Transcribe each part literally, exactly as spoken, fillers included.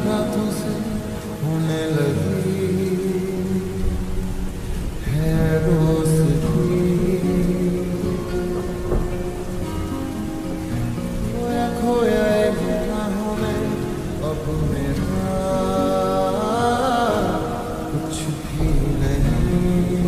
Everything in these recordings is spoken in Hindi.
रातों से होने लगी है दोस्ती। खोया खोया एक राहों में अब मेरा कुछ भी नहीं।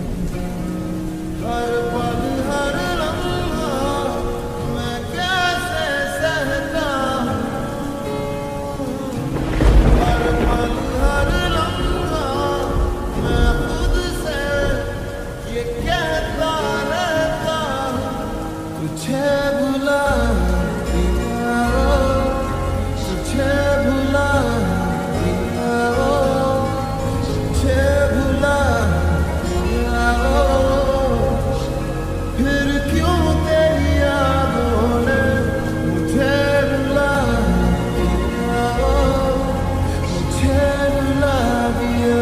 हर पल हर लम्हा मैं कैसे सहता हूँ। हर पल हर लम्हा मैं खुद से ये कहता रहता हूँ तुझे भुला दिया ओ, तुझे भुला दिया ओ, तुझे भुला दिया ओ। फिर क्यों तेरी यादों ने मुझे रुला दिया ओ, मुझे रुला दिया।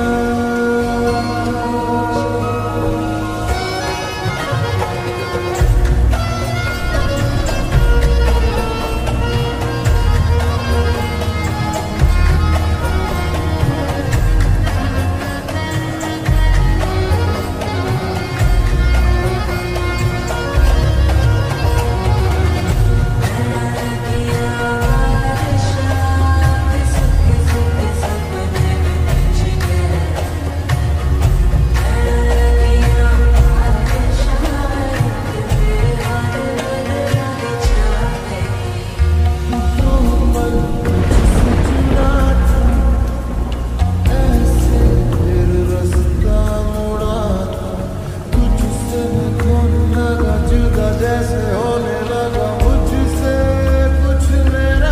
जैसे होने लगा मुझसे कुछ मेरा।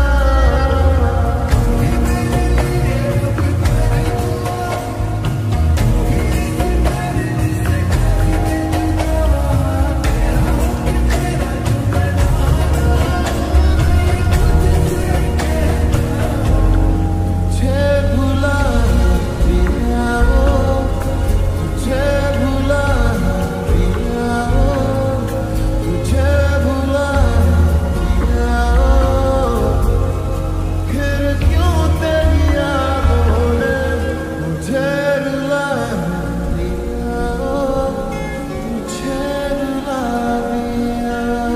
तुझे भुला दिया ओ, तुझे भुला दिया ओ, तुझे भुला दिया ओ। फिर क्यों तेरी यादों ने मुझे रुला दिया ओ, मुझे रुला दिया।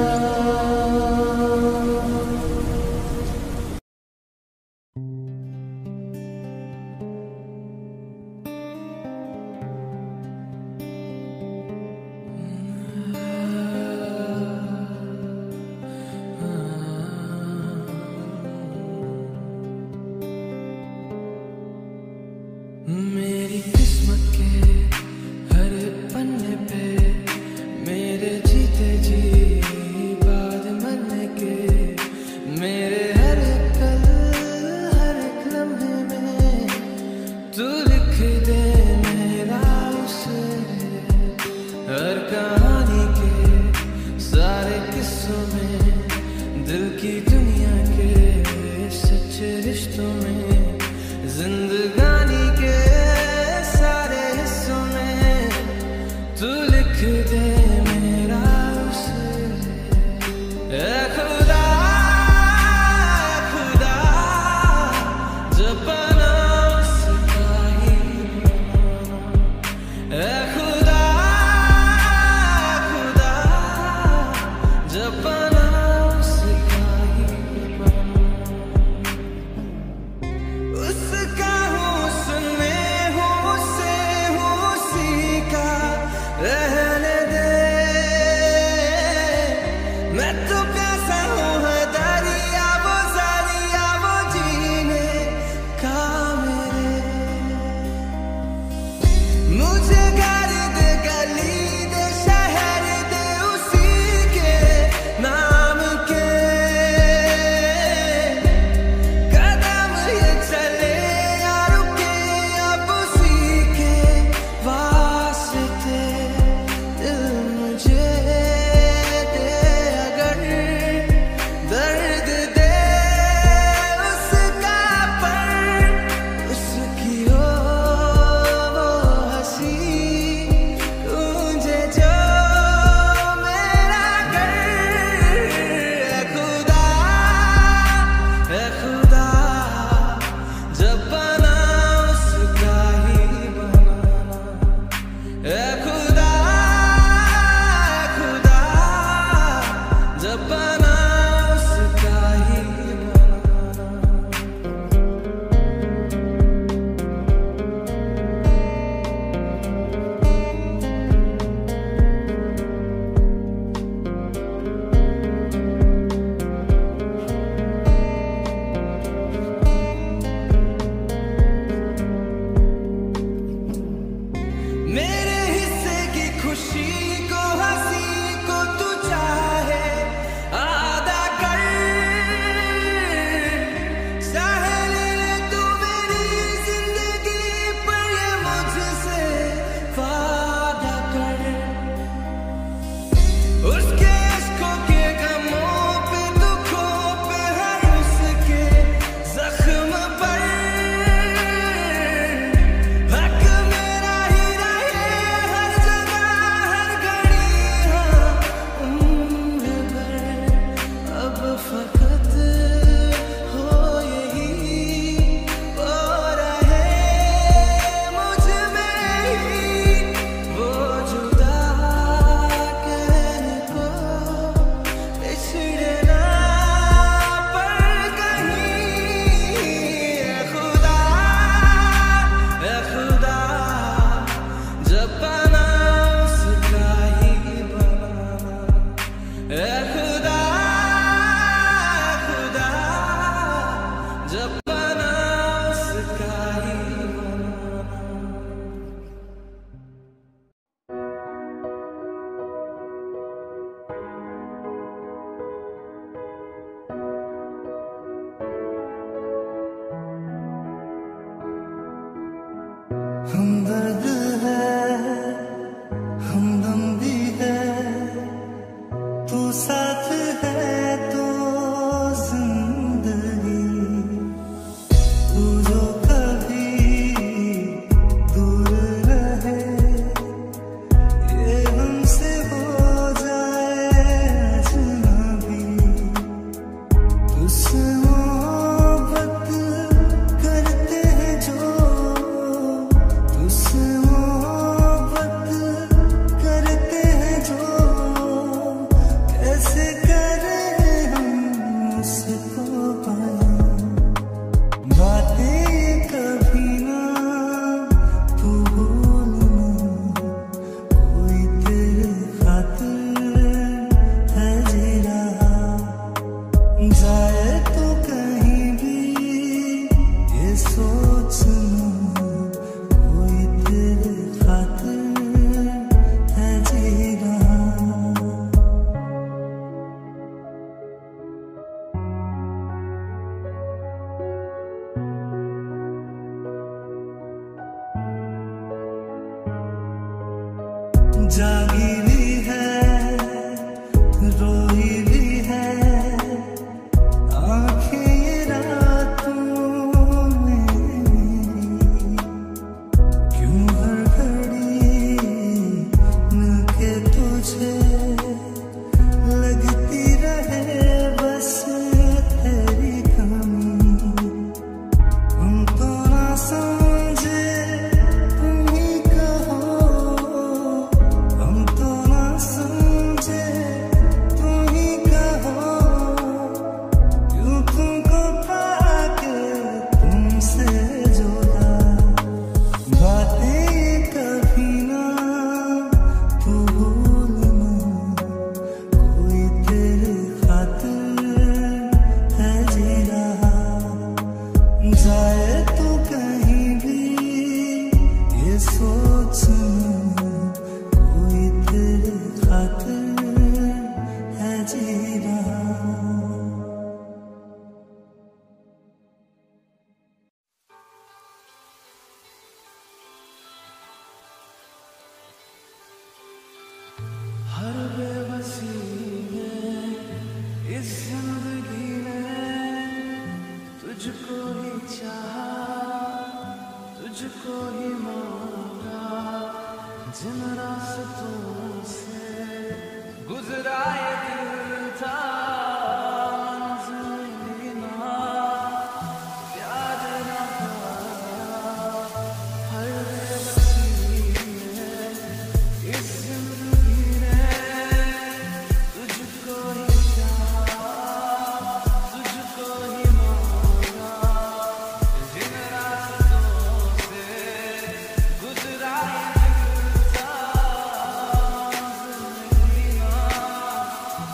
मेरी किस्मत के हर पन्ने पे मेरे जीते जी बाद मरने के मेरे हर पल हर एक लम्हे में तू लिख दे मेरा उसे। हर कहानी के सारे किस्सों में दिल की दुनिया के सच्चे रिश्तों में जिंदगानी के सारे हिस्सों में तू लिख दे मेरा उसे। ऐ खुदा खुदा जब बना उसका ही बना। ऐ खुदा खुदा जब बना उसका ही बना। उसका हूँ हमदर्द है हमदम भी है तू साथ है तो जिंदगी तू जो कभी दूर रहे ये हमसे हो जाए अजनबी तुझसे मोहब्बत करते हैं जो तुझसे मोहब्बत करते हैं जो कैसे करें हम उसको पाएं बातें कभी ना तू भूलना कोई तेरे खातिर है जी रहा जाए तो कहीं भी ये सोचना कोई तेरे खातिर है जी रहा जागी भी है रोई भी है आंखें ये रातों में क्यों हर घड़ी मिलके तुझे लगती रहे बस तेरी कमी हम तो ना समझे तुम ही कहो हम तो ना समझे तुम ही कहो क्यों तुमको पाके तुमसे जोड़ा बातें कभी ना तू भूलना कोई तेरे खातिर है जी रहा जाए तो कहीं भी ये सोचना कोई तेरे खातिर है जी रहा हर बेबसी में इस जिंदगी ने तुझको ही चाहा तुझको ही मांगा जिन रास्तों से गुजरा ये दिल था मंजिल ना प्यार ना पाया हर बेबसी में इस जिंदगी ने तुझको ही चाहा तुझको ही मांगा जिन रास्तों से गुजरा ये दिल था जिंदगी ना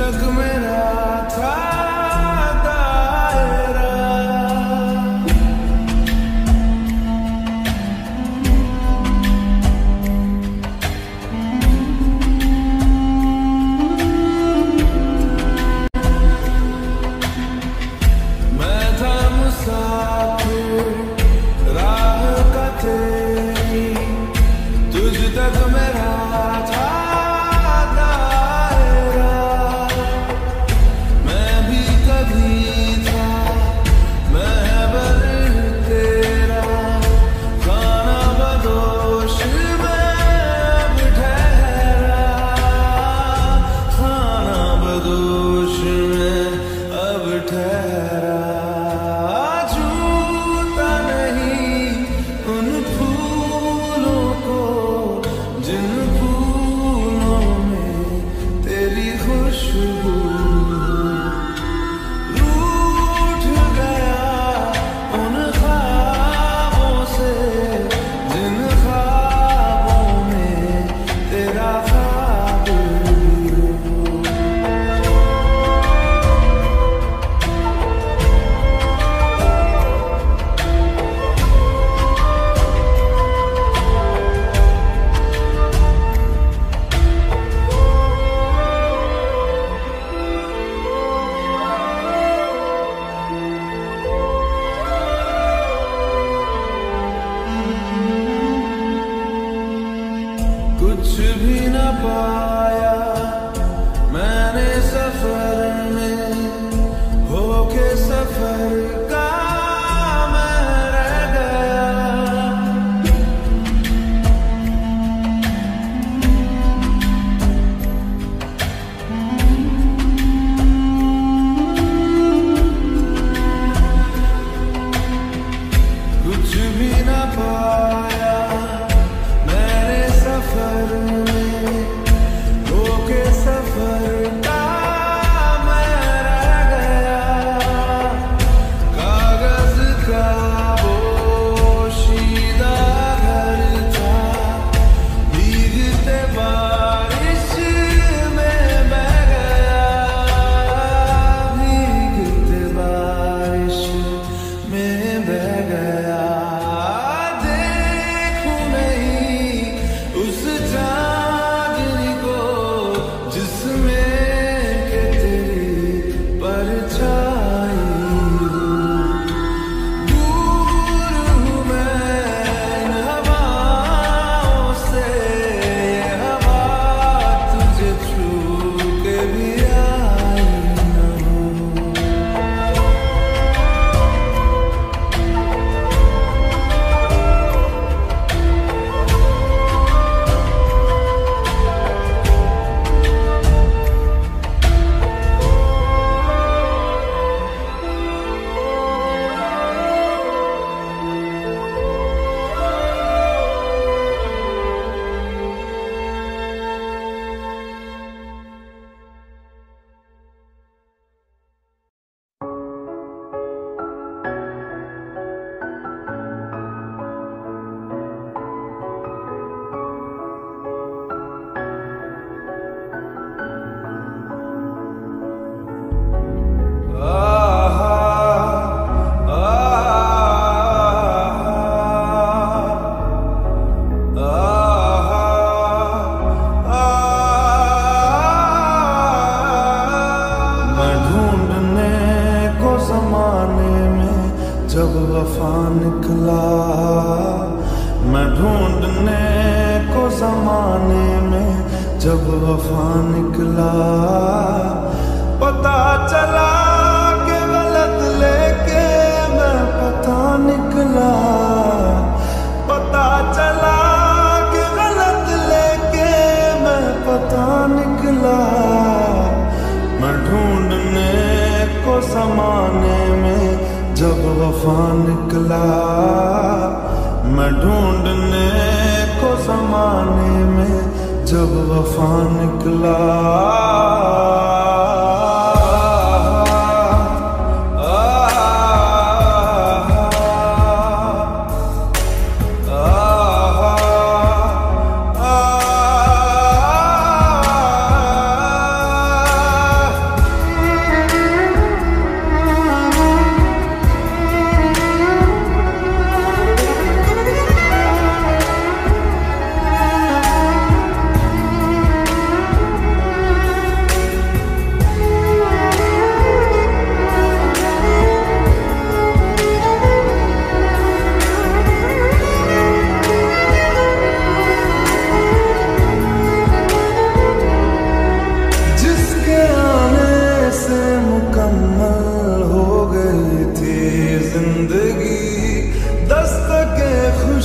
तक मेरा था दायरा, मैं था मुसाफिर राह का तेरी, तुझ तक मेरा था कुछ भी न पाया मैंने सफर में, होके सफर का मैं रह गया। कुछ भी न पाया सफर में, होके सफर का मैं रह गया। कागज का पोशीदा घर था, भीगते बारिश में बह गया, भीगते बारिश में बह गया। जब वफा निकला मैं ढूंढने को ज़माने में, जब वफा निकला पता चला कि गलत लेके मैं पता निकला, पता चला कि गलत लेके मैं पता निकला। मैं ढूंढने को ज़माने में जब वफा निकला, मैं ढूंढने को ज़माने में जब वफा निकला।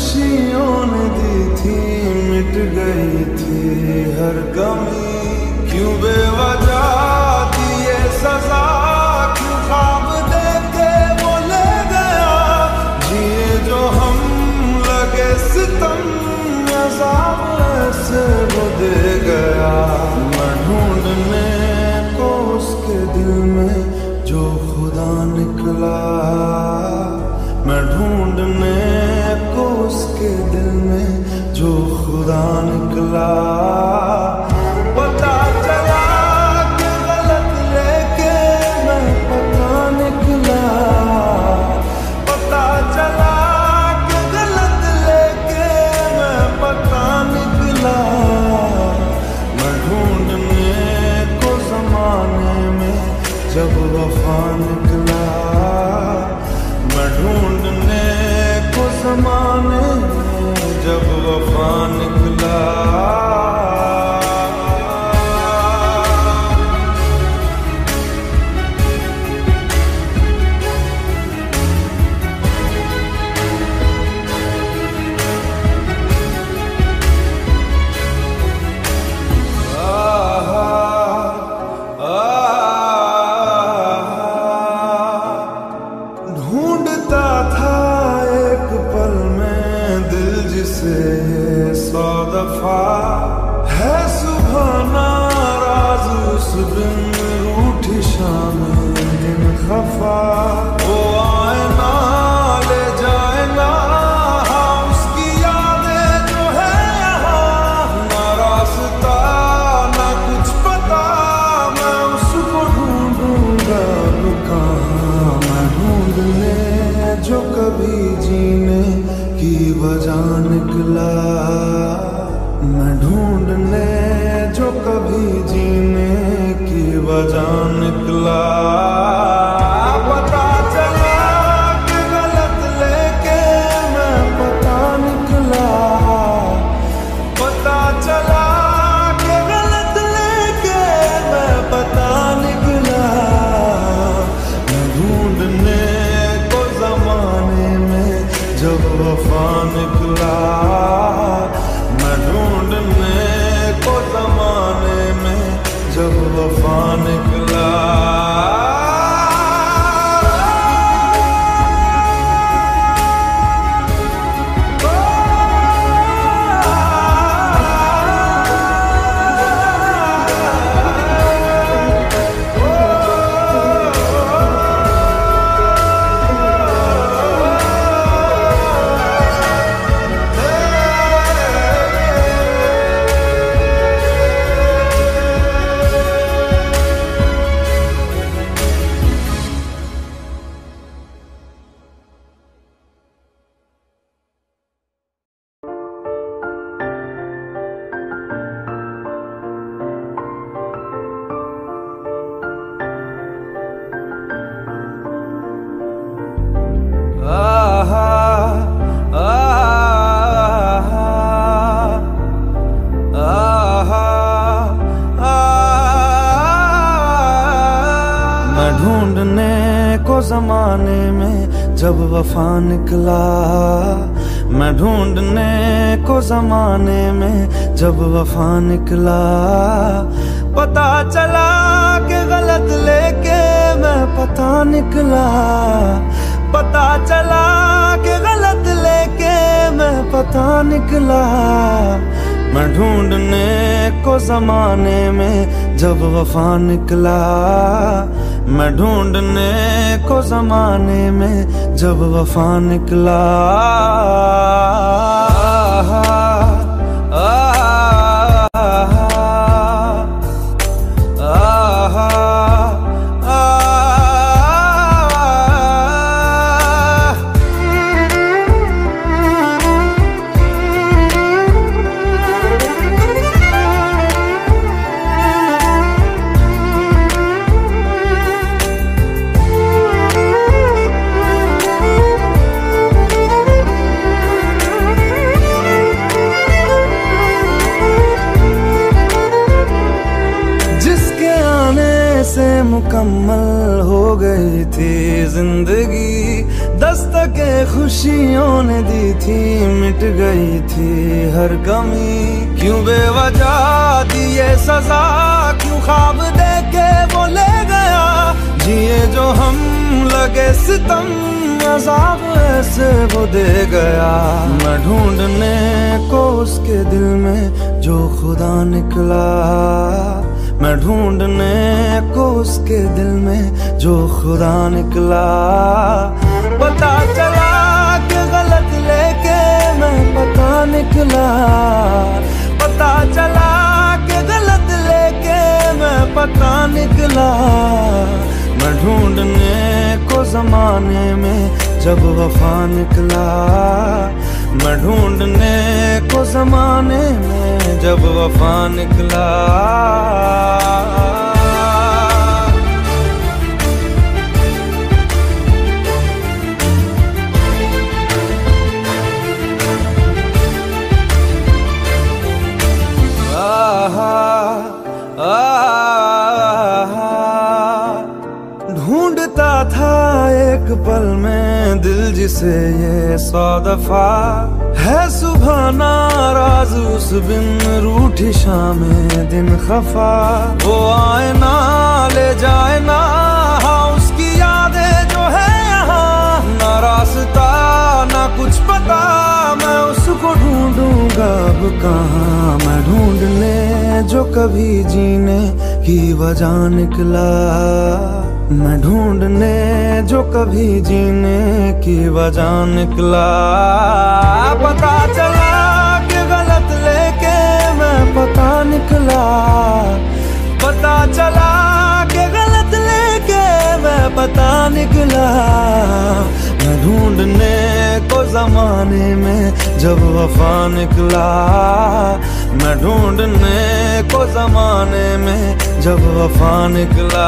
खुशियों ने दी थी, मिट गई थी हर कमी। क्यों बेवजह दिए सजा, क्यों ख्वाब देके वो ले गया। जिए जो हम लगे सितम, अज़ाब ऐसे वो दे गया। मैं ढूंढने को उसके दिल में जो खुदा निकला, मैं ढूंढने को उसके दिल में जो खुदा निकला। पता चला कि गलत लेके मैं पता निकला, पता चला कि गलत लेके मैं पता निकला। मैं ढूंढने को जमाने में जब वफा निकला, मैं ढूंढने को ज़माने में जब वफा निकला। ढूंढता था एक पल में दिल जिसे सौ दफा, है सुबह नाराज उस दिन रूठी शाम दिन खफा। वो आए ना ले जाए ना उसकी यादें जो है यहाँ, ना रास्ता ना कुछ पता, मैं उसको ढूंढूंगा कहाँ। मैं ढूंढने जो कभी जीने की वजह निकला, मैं ढूंढने जो कभी जीने की वजह निकला। पता चला कि गलत लेके मैं पता निकला, पता चला कि गलत लेके मैं पता निकला। मैं ढूंढने को जमाने में जब वफा निकला, मैं ढूंढने को जमाने में जब वफा निकला। मैं ढूंढने को जमाने में जब वफा निकला, मैं ढूंढने को जमाने में जब वफा निकला। पता चला कि गलत लेके मैं पता निकला, पता चला कि गलत लेके मैं पता निकला। मैं ढूंढने को जमाने में जब वफा निकला, मैं ढूंढने को जमाने में जब वफा निकला। मुकम्मल हो गई थी जिंदगी, दस्तके खुशियों ने दी थी, मिट गई थी हर कमी। क्यों बेवजह दी ये सजा, क्यों ख्वाब देके वो ले गया। जिए जो हम लगे सितम, अज़ाब ऐसे वो दे गया। मैं ढूंढने को उसके दिल में जो खुदा निकला, मैं ढूंढने को उसके दिल में जो खुदा निकला। पता चला कि गलत लेके मैं पता निकला, पता चला कि गलत लेके मैं पता निकला। मैं ढूंढने को जमाने में जब वफा निकला, मैं ढूंढने को जमाने में जब वफा निकला। ढूंढता था एक पल में दिल जिसे ये सौ दफा। है सुबह नाराज उस बिन रूठी शामें दिन खफा। वो आए ना ले जाए ना, हाँ उसकी यादें जो है यहाँ। ना रास्ता ना कुछ पता, मैं उसको ढूंढूंगा अब कहाँ। मैं ढूंढने जो कभी जीने की वजह निकला, मैं ढूंढने जो कभी जीने की वजह निकला। पता चला कि गलत लेके मैं पता निकला, पता चला कि गलत लेके मैं पता निकला। मैं ढूंढने को जमाने में जब वफा निकला, मैं ढूंढने को जमाने में जब वफा निकला।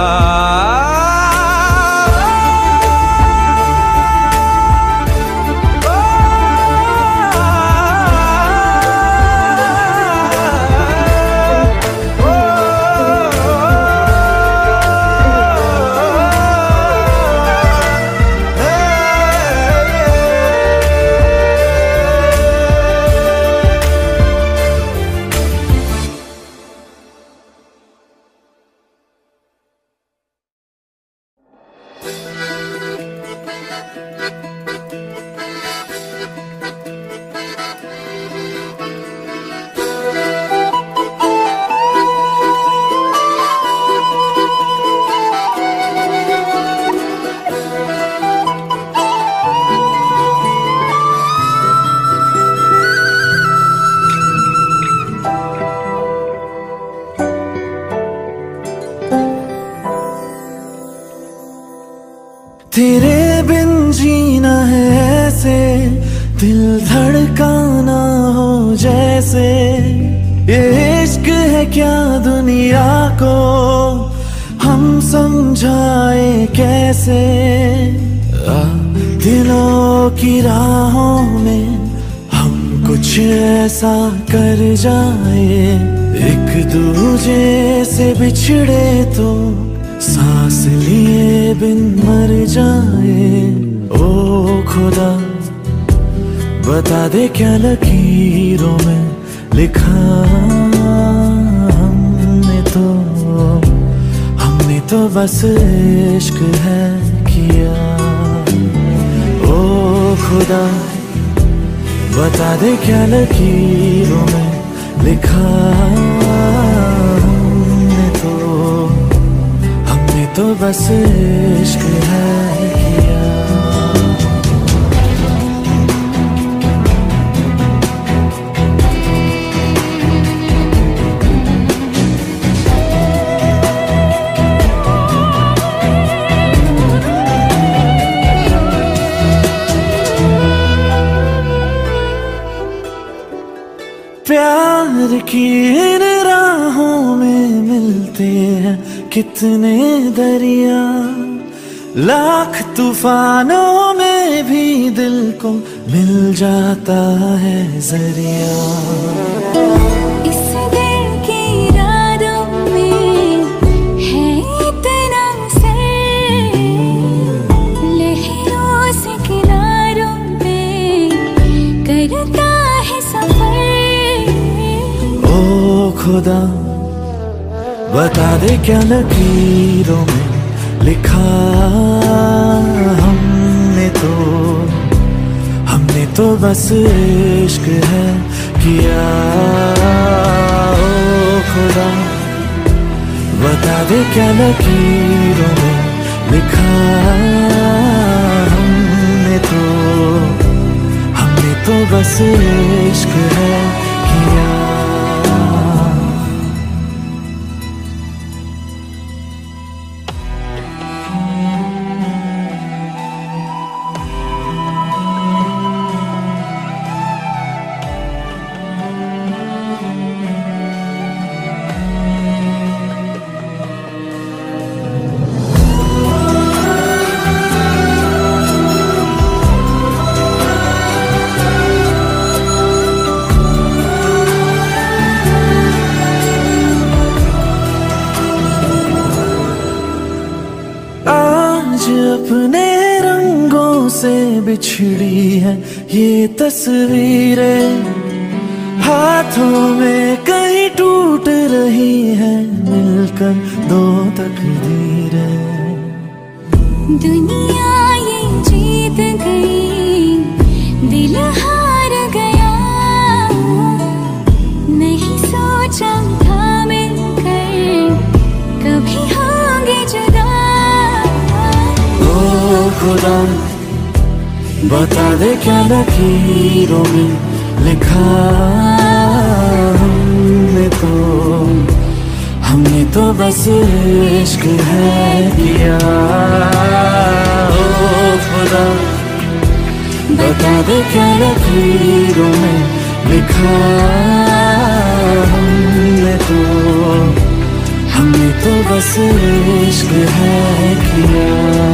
तेरे बिन जीना है ऐसे, दिल धड़काना हो जैसे। ये इश्क है क्या दुनिया को हम समझाए कैसे। आ, दिलों की राहों में हम कुछ ऐसा कर जाए, एक दूजे से बिछड़े तो सांस लिए बिन मर जाए। ओ खुदा बता दे क्या लकीरों में लिखा हमने तो, हमने तो बस इश्क है किया। ओ खुदा बता दे क्या लकीरों में लिखा हमने तो, तो बस इश्क है किया। प्यार की इन राहों में मिलते हैं कितने दरिया, लाख तूफानों में भी दिल को मिल जाता है जरिया। इस दिल की रातों में है इतना से लहरों से किनारा खुदा बता दे क्या लकीरों में लिखा हमने तो हमने तो बस इश्क है किया। ओ खुदा बता दे क्या लकीरों में लिखा हमने तो हमने तो बस इश्क है किया। अपने रंगों से बिछड़ी है ये तस्वीरें, हाथों में कहीं टूट रही है मिलकर दो तकदीरें। दुनिया ये जीत गई, दिल हार गया, नहीं सोचा था मिलकर कभी होंगे जुदा। खुदा बता दे क्या लकीरों में लिखा हमने तो हमने तो बस इश्क है किया। ओ खुदा बता दे क्या लकीरों में लिखा हमने तो हमने तो बस इश्क है किया।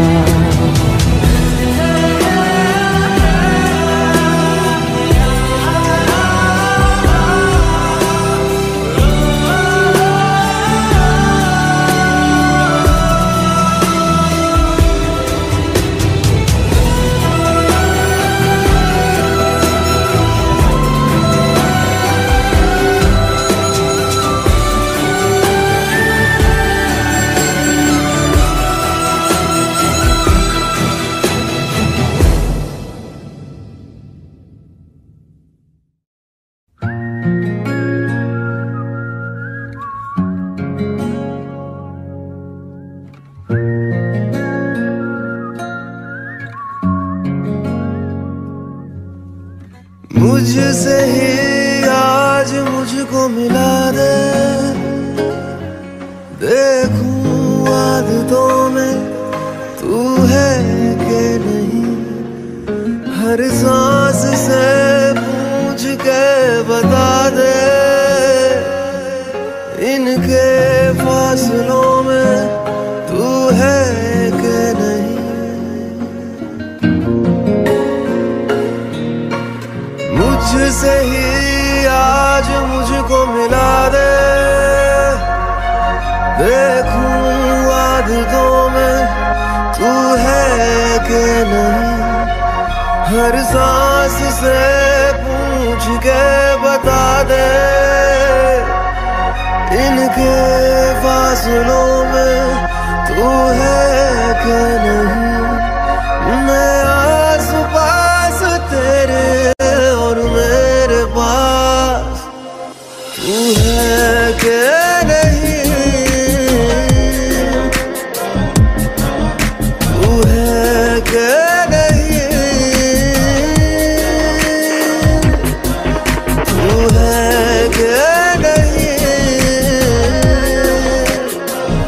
मुझसे ही आज मुझको मिला दे, देखूं आदतों में तू है कि नहीं। हर सांस से पूछ के बता दे, इनके फासलों में तू है कि नहीं। मुझसे ही आज मुझको मिला दे, देखूं आदतों में तू है कि नहीं। हर सांस से पूछ के बता दे, इनके फासलों में तू है कि नहीं। मैं आस पास तेरे और मेरे पास तू है कि नहीं। तू है कि नहीं। तू है कि नहीं।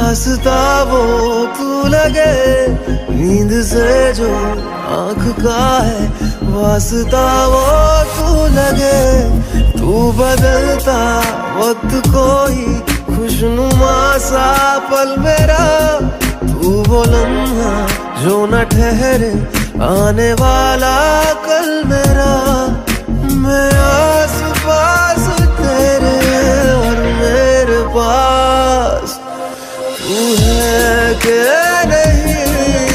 रास्ता वो तू लगे, नींद से जो आँख का है वास्ता वो तू लगे। तू बदलता वक्त कोई खुशनुमा सा पल मेरा, तू वो लम्हा जो न ठहरे आने वाला कल मेरा। मैं आस पास तेरे और मेरे पास, तू है कि नहीं,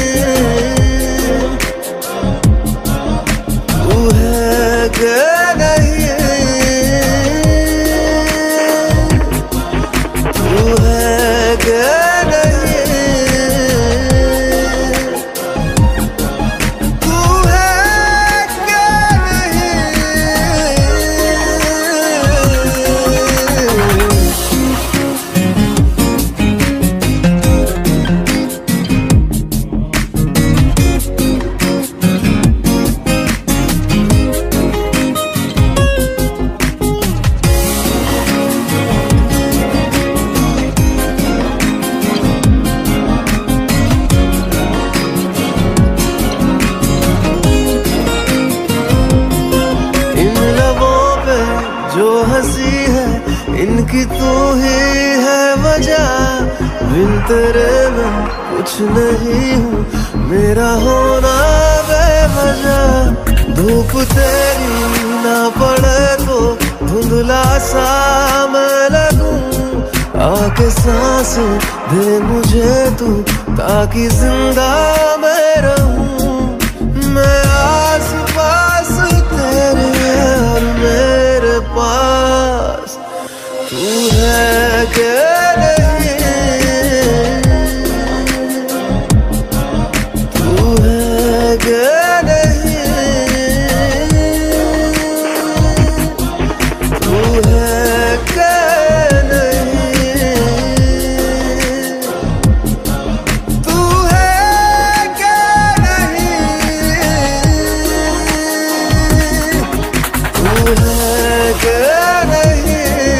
तू है कि नहीं, तू है कि इनकी तू ही है वजह। बिन तेरे मैं कुछ नहीं हूँ, मेरा होना बेवजह। धूप तेरी ना पड़े तो धुंधला सा मैं लगूं, आके सांस दे मुझे तू ताकि जिंदा मैं रहूं। मैं आस पास तेरे और मेरे पास, तू है कि नहीं, तू है कि नहीं, तू है कि नहीं, तू है कि नहीं, तू है कि नहीं,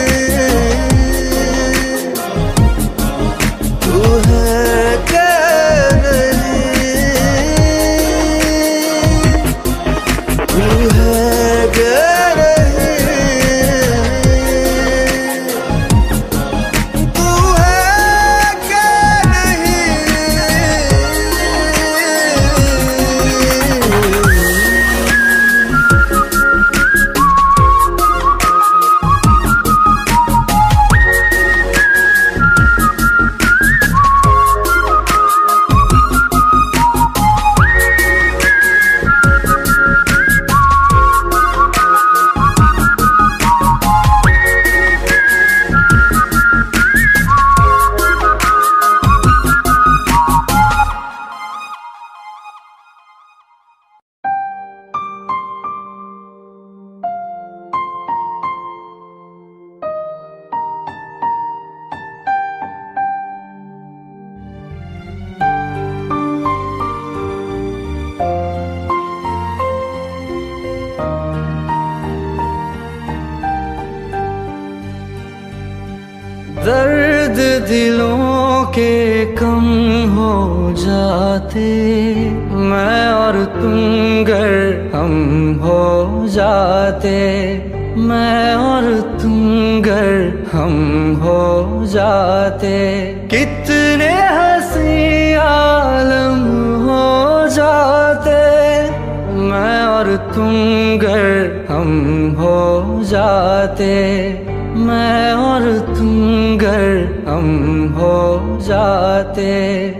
दर्द दिलों के कम हो जाते, मैं और तुम गर हम हो जाते, मैं और तुम गर हम हो जाते। कितने हंसी आलम हो जाते, मैं और तुम गर हम हो जाते, मैं और तुम गर हम हो जाते।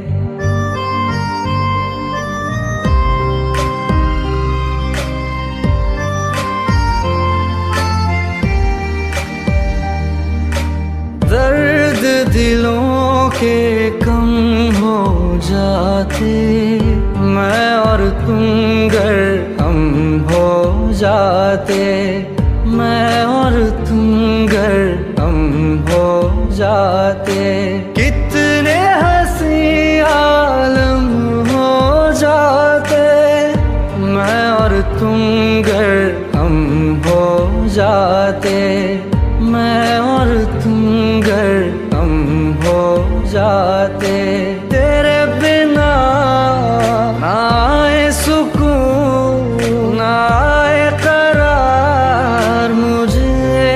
दर्द दिलों के कम हो जाते, मैं और तुम गर हम हो जाते, मैं और तुम गर हम हो जाते। कितने हंसी आलम हो जाते, मैं और तुम गर हम हो जाते, मैं और तुम गर हम हो जाते। जाते। तेरे बिना ना आए सुकून ना आए करार मुझे,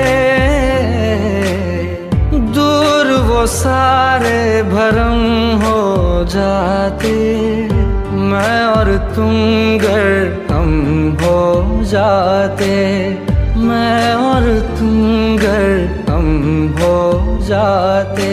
दूर वो सारे भरम हो जाते। मैं और तुम गर हम हो जाते, मैं और तुम गर हम हो जाते।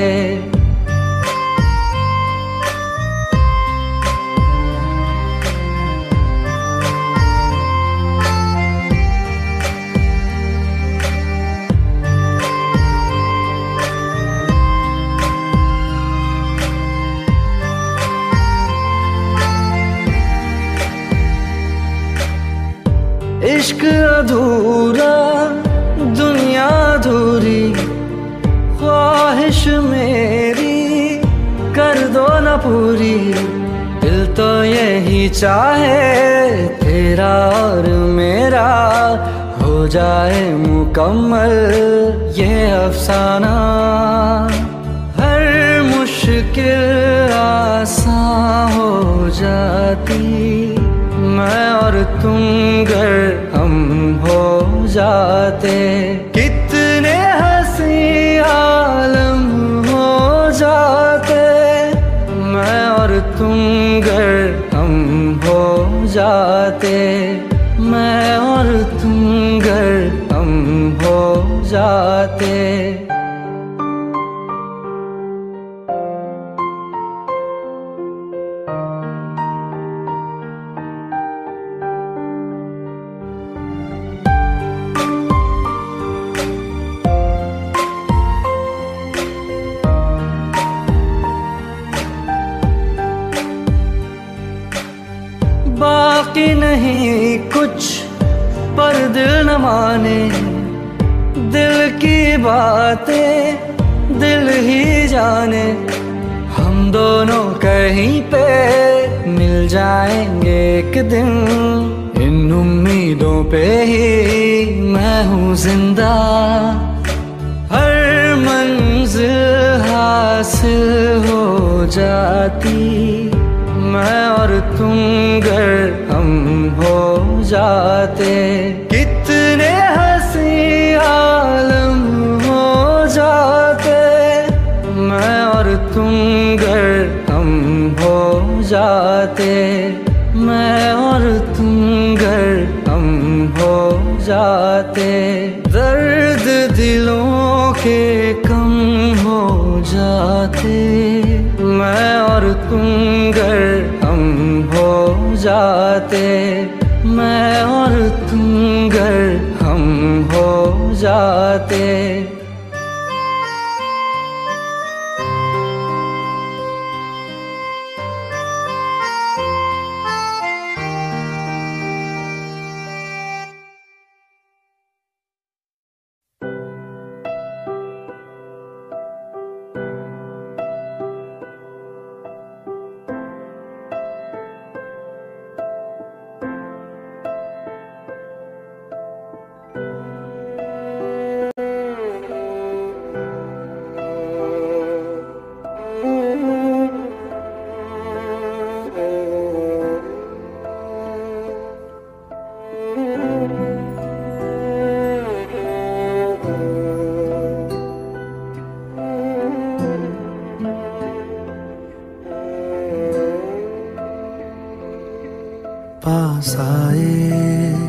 इश्क अधूरा दुनिया अधूरी, ख्वाहिश मेरी कर दो न पूरी। दिल तो यही चाहे तेरा और मेरा हो जाए मुकम्मल ये अफसाना। हर मुश्किल आसान हो जाती, मैं और तुम गर हम हो जाते। कितने हंसी आलम हो जाते, मैं और तुम गर हम हो जाते, मैं और तुम गर हम हो जाते। बाकी नहीं कुछ पर दिल न माने, दिल की बातें दिल ही जाने। हम दोनों कहीं पे मिल जाएंगे एक दिन, इन उम्मीदों पे ही मैं हूँ जिंदा। हर मंजिल हासिल हो जाती, मैं और तुम गर हम हो जाते। कितने हंसी आलम हो जाते, मैं और तुम गर हम हो जाते, मैं और तुम गर हम हो जाते। दर्द दिलों के कम हो जाते, मैं और तुम गर हम हो जाते, मैं और तुम गर हम हो जाते। पास आए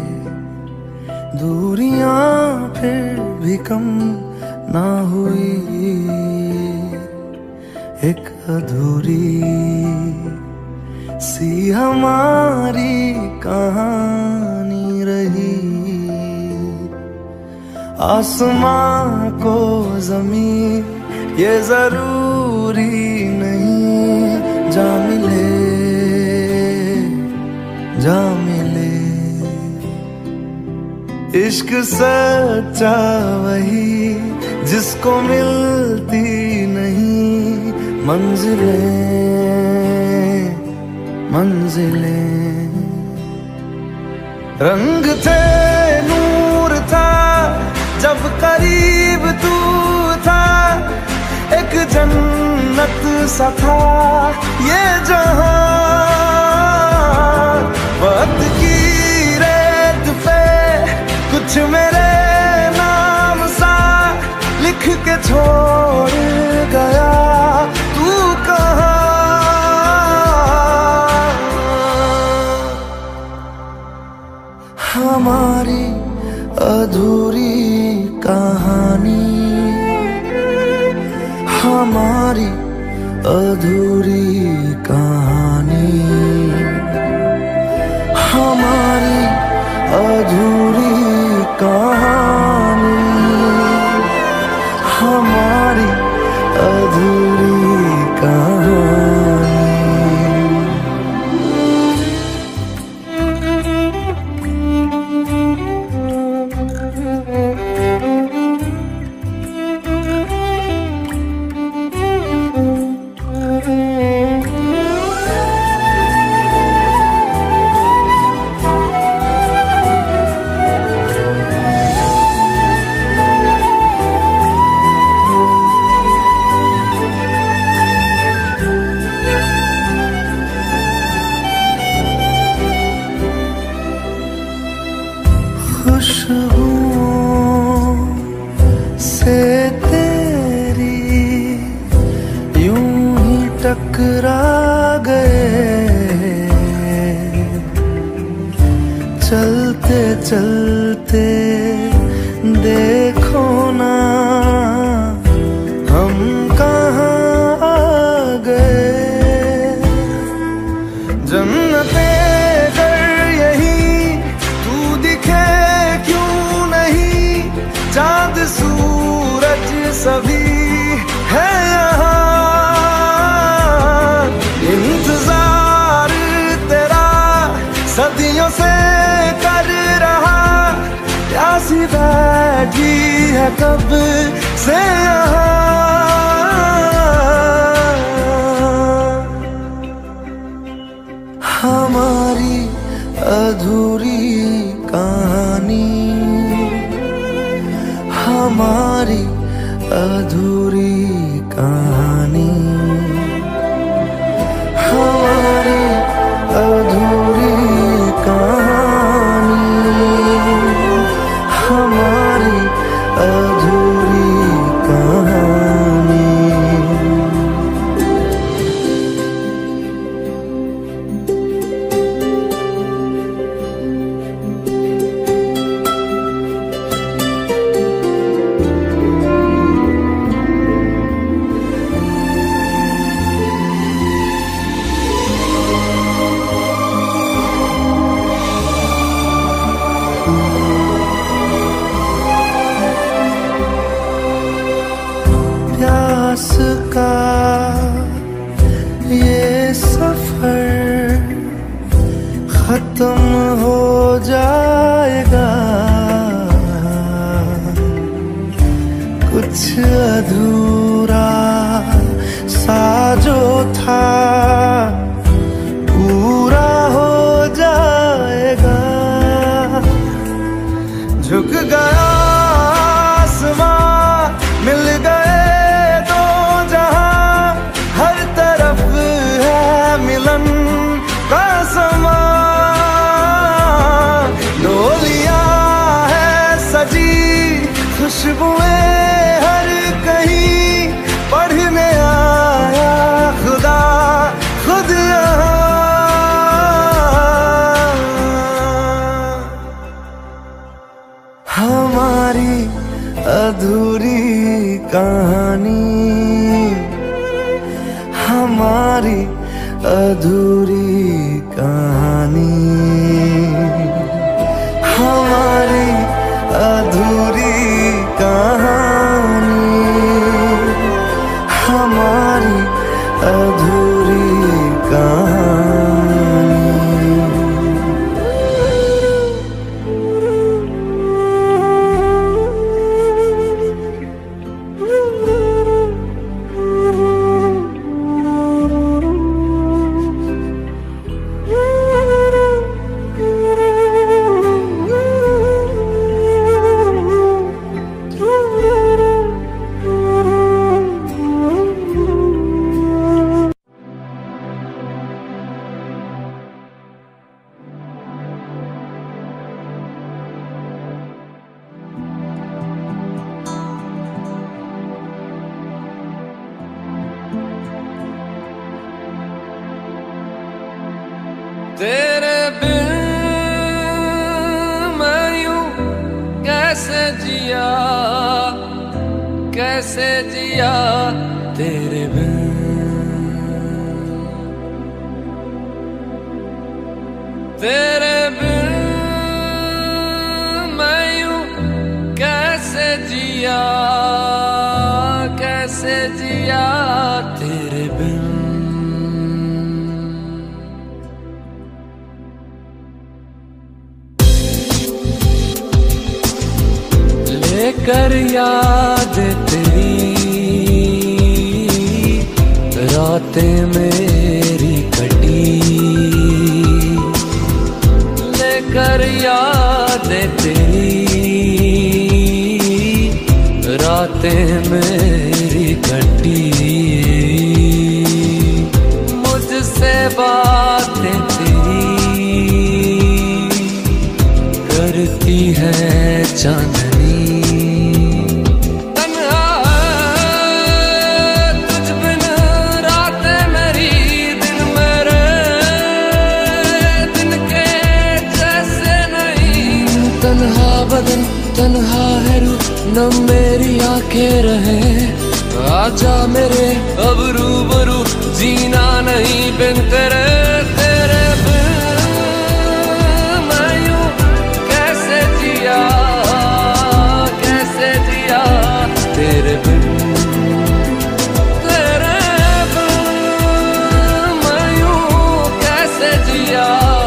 दूरियां फिर भी कम ना हुई, एक अधूरी सी हमारी कहानी रही। आसमां को ज़मीन ये जरूरी नहीं, जा मिले जा मिले। इश्क सच्चा वही जिसको मिलती नहीं मंजिलें मंजिलें। रंग थे नूर था जब करीब तू था, एक जन्नत सा था ये जहां। वक्त की रेत पे कुछ मेरे नाम सा लिख के छोड़ गया तू कहाँ। हमारी अधूरी कहानी, हमारी अधूरी कहानी, हमारी अधूरी कहानी, हमारी अधूरी कहानी। खुशबुओं से तेरी यूं ही टकरा गए, चलते चलते देखो ना हम कहाँ आ गए। जन्नते चाँद सूरज सभी है यहाँ, इंतजार तेरा सदियों से कर रहा, प्यासी बैठी है कब से यहाँ। हमारी अधूरी कहानी, हमारी अधूरी कहानी, हमारी अधूरी कहानी, हमारी अधूरी कहानी। प्यास का ये सफर खत्म हो जाएगा, कुछ अधूरा सा जो था पूरा हो जाएगा। झुक गया आसमां, मिल गए दो जहां, हर तरफ है मिलन का समा। डोलियां है सजी, खुशबुएं हर कहीं, पढ़ने आया खुदा खुद यहाँ। हमारी अधूरी कहानी, हमारी अधूरी कहानी, हमारी अधूरी कहानी, हमारी अधूरी कहानी। Thank you. तेरे बिन मैं यूं कैसे जिया, कैसे जिया तेरे बिन। तेरे बिन मैं यूं कैसे जिया, कैसे जिया तेरे बिन। लेकर याद तेरी रातें मेरी कटी, लेकर याद तेरी रातें मेरी कटी। मुझसे बातें तेरी करती है चांदनी। तन्हा बदन तन्हा है रूह न मेरी आंखें रहे, आजा मेरे अब रूबरू जीना नहीं बिन तेरे। तेरे बिन मैं यूं कैसे जिया, कैसे जिया तेरे बिन। तेरे बिन मैं यूं कैसे जिया,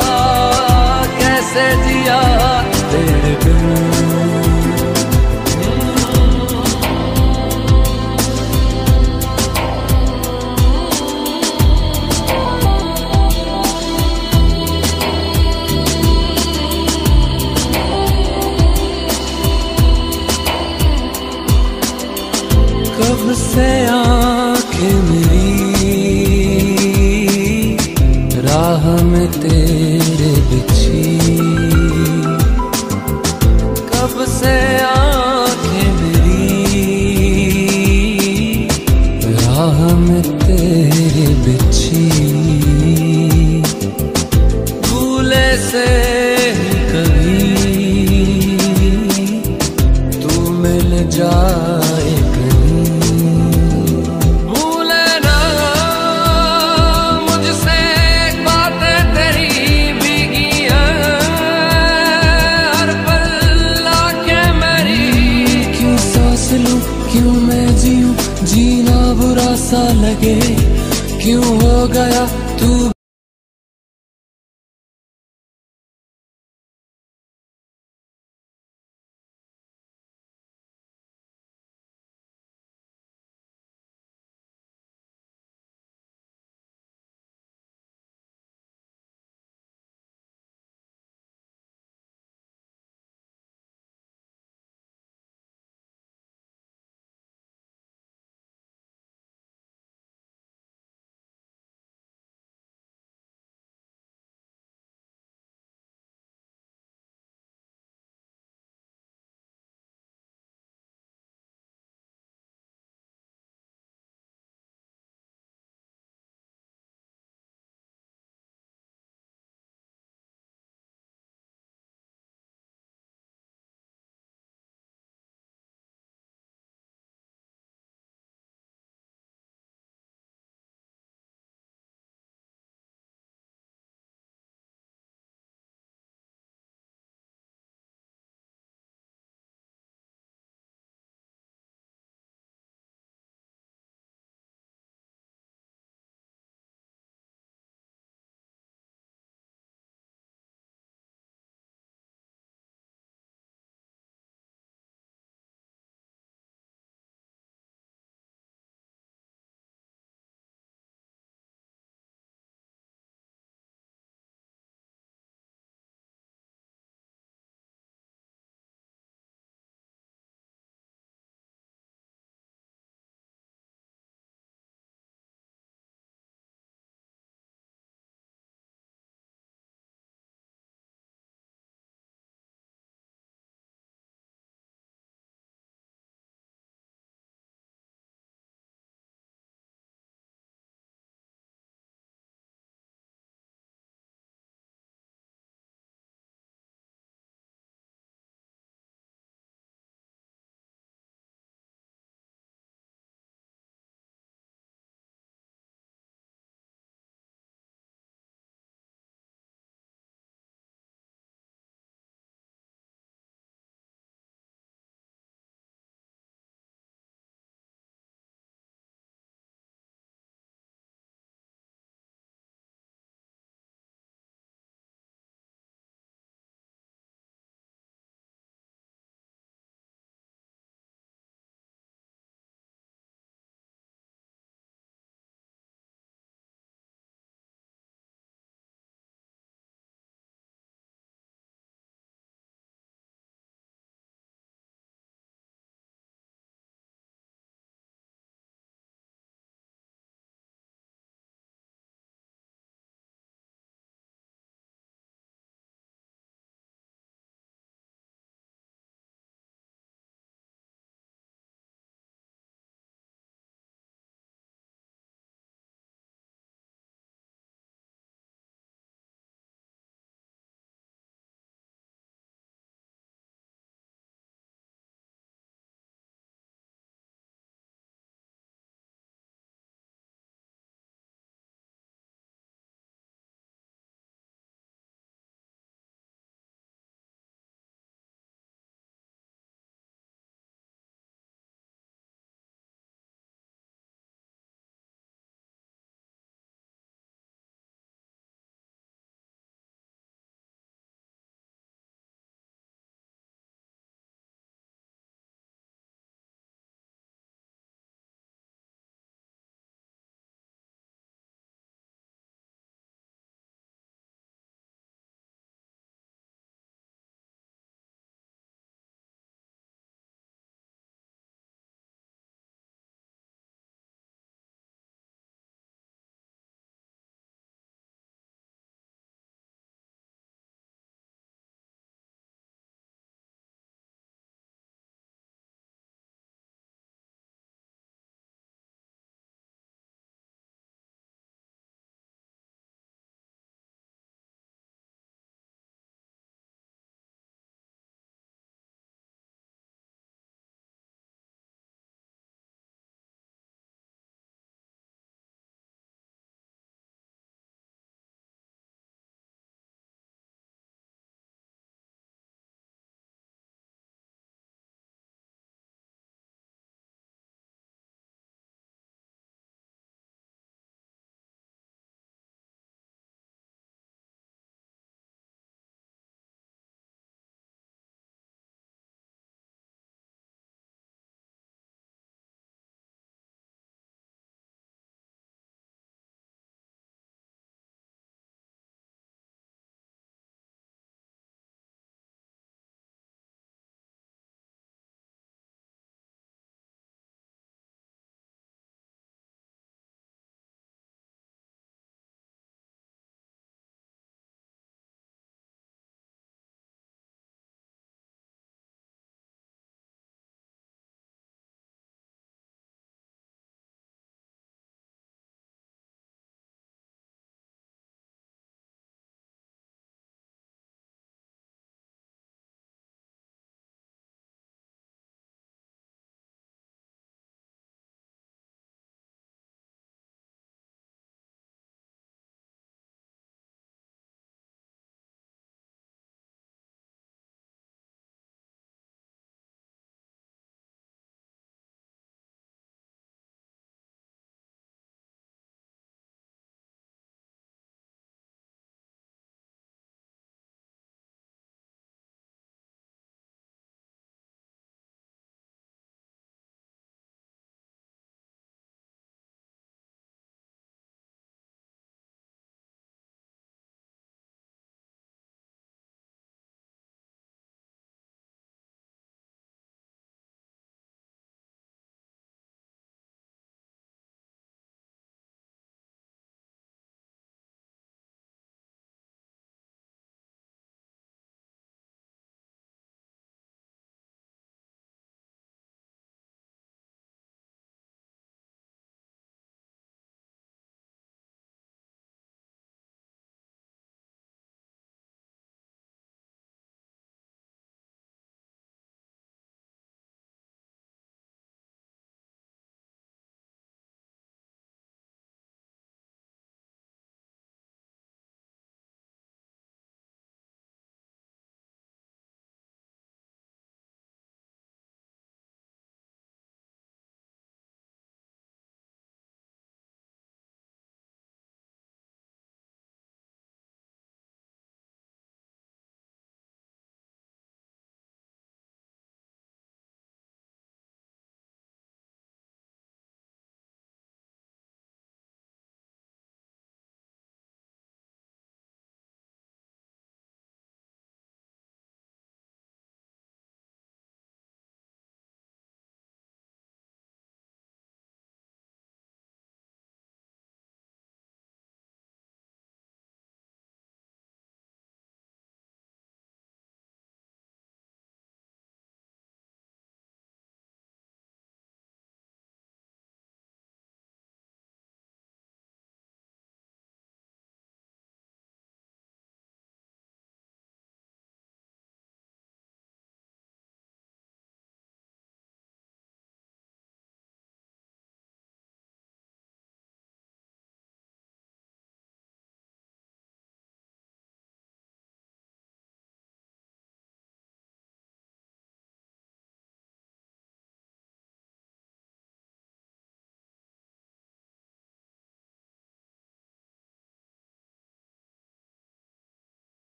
कैसे जिया तेरे बिन। कब से आँखें मेरी राह में तेरे बिछी, कब से आँखें मेरी राह में तेरे बिछी। भूले से कभी तू मिल जाए कहीं, भूले ना मुझसे बातें तेरी भीगी हैं हर पल आके मेरी। क्यों सांस लूं क्यों मैं जीऊं जीना बुरा सा लगे, क्यों हो गया तू